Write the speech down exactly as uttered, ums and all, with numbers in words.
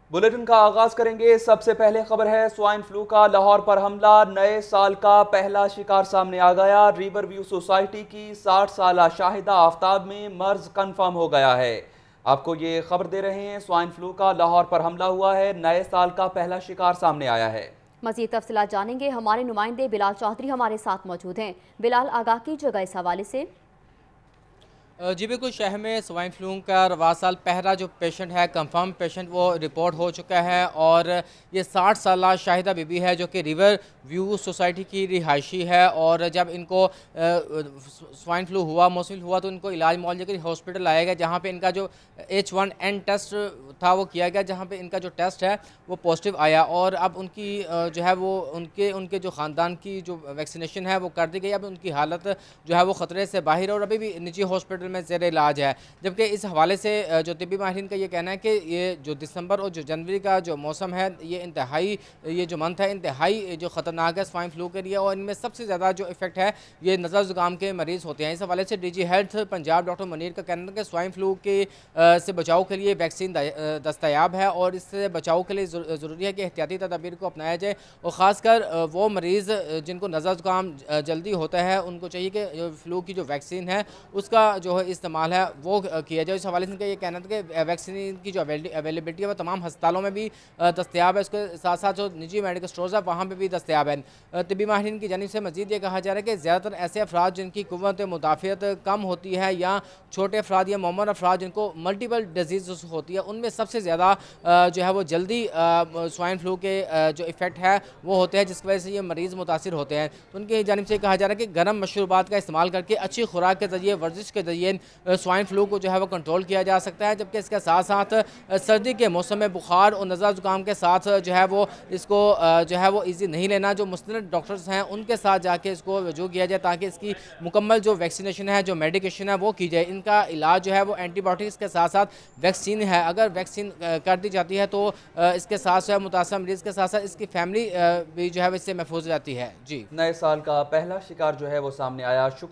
Bulletin का आगाज करेंगे। सबसे पहले खबर है स्वाइन फ्लू का। लाहौर पर हमला, नए साल का पहला शिकार सामने आ गया। रिवर व्यू सोसाइटी की साठ साल शाहिदा आफ्ताब में मर्ज कंफर्म हो गया है। आपको ये खबर दे रहे हैं, स्वाइन फ्लू का लाहौर पर हमला हुआ है, नए साल का पहला शिकार सामने आया है। मजीद तफसीलात जानेंगे, हमारे नुमाइंदे बिलाल चौधरी हमारे साथ मौजूद हैं। बिलाल, आगाह कीजिएगा इस हवाले से। जी बिल्कुल, शहर में स्वाइन फ्लू का रवा साल पहला जो पेशेंट है, कंफर्म पेशेंट, वो रिपोर्ट हो चुका है। और ये साठ साल शाहिदा बीबी है जो कि रिवर व्यू सोसाइटी की रिहायशी है। और जब इनको स्वाइन फ्लू हुआ, मौसमी हुआ, तो इनको इलाज मौलजे के हॉस्पिटल लाया गया, जहाँ पे इनका जो एच वन एन टेस्ट था वो किया गया, जहाँ पे इनका जो टेस्ट है वो पॉजिटिव आया। और अब उनकी जो है वो उनके उनके जो ख़ानदान की जो वैक्सीनेशन है वो कर दी गई। अब उनकी हालत जो है वो ख़तरे से बाहर है और अभी भी निजी हॉस्पिटल में ज़ेर इलाज है। जबकि इस हवाले से जो तिब्बी माहिरीन का ये कहना है कि ये जो दिसंबर और जो जनवरी का जो मौसम है, ये इंतहाई ये जो मंथ है इंतहाई जो ख़तरनाक है स्वाइन फ्लू के लिए। और इनमें सबसे ज़्यादा जो इफेक्ट है ये नज़र ज़ुकाम के मरीज़ होते हैं। इस हवाले से D G health Punjab doctor Munir का कहना है कि स्वाइन फ्लू के से बचाव के लिए वैक्सीन दस्तयाब है और इससे बचाव के लिए ज़रूरी है कि एहतियाती तदाबीर को अपनाया जाए। और ख़ासकर वो मरीज़ जिनको नज़र ज़ुकाम जल्दी होता है, उनको चाहिए कि फ्लू की जो वैक्सीन है उसका जो है इस्तेमाल है वो किया जाए। इस हवाले से इनका ये कहना था कि वैक्सीन की जो अवेलेबिलिटी है वो तमाम अस्पतालों में भी दस्तयाब है, उसके साथ साथ जो निजी मेडिकल स्टोर्स है वहाँ पर भी दस्तयाब है। तिब्बी माहिरीन की जानिब से मज़ीद ये कहा जा रहा है कि ज़्यादातर ऐसे अफराद जिनकी कुव्वत मुदाफ़ियत कम होती है या छोटे अफराद या मौमर अफराद जिनको मल्टीपल डिजीज़ होती है, उनमें सबसे ज़्यादा जो है वो जल्दी स्वाइन फ्लू के जो इफ़ेक्ट है वो होते हैं, जिसकी वजह से ये मरीज़ मुतासिर होते हैं। तो उनकी जानिब से कहा जा रहा है कि गर्म मशरूबात का इस्तेमाल करके अच्छी खुराक के ज़रिए, वर्जिश के ज़रिए स्वाइन फ्लू को जो है वो कंट्रोल किया जा सकता है। जबकि इसके साथ साथ सर्दी के मौसम में बुखार और नज़र ज़ुकाम के साथ जो है वो इसको जो है वो ईजी नहीं लेना, जो मुस्तनद डॉक्टर्स हैं उनके साथ जाके इसको रजू किया जाए ताकि इसकी मुकम्मल जो वैक्सीनेशन है, जो मेडिकेशन है वो की जाए। इनका इलाज जो है वो एंटीबायोटिक्स के साथ साथ वैक्सीन है। अगर वैक्सीन कर दी जाती है तो इसके साथ जो है मुतासर मरीज़ के साथ साथ इसकी फैमिली भी जो है इससे महफूज रहती है। जी, नए साल का पहला शिकार जो है वो सामने आया।